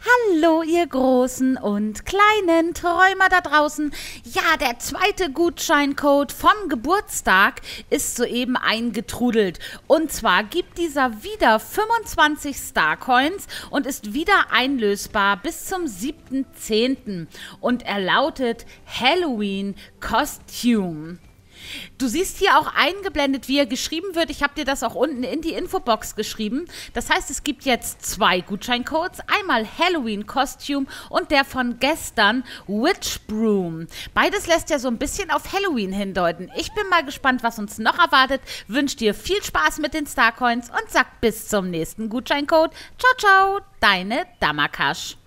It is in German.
Hallo, ihr großen und kleinen Träumer da draußen. Ja, der zweite Gutscheincode vom Geburtstag ist soeben eingetrudelt. Und zwar gibt dieser wieder 25 Starcoins und ist wieder einlösbar bis zum 7.10. Und er lautet Halloween Costume. Du siehst hier auch eingeblendet, wie er geschrieben wird. Ich habe dir das auch unten in die Infobox geschrieben. Das heißt, es gibt jetzt zwei Gutscheincodes. Einmal Halloween Costume und der von gestern Witch Broom. Beides lässt ja so ein bisschen auf Halloween hindeuten. Ich bin mal gespannt, was uns noch erwartet. Wünsche dir viel Spaß mit den Starcoins und sag bis zum nächsten Gutscheincode. Ciao, ciao, deine Damakasch.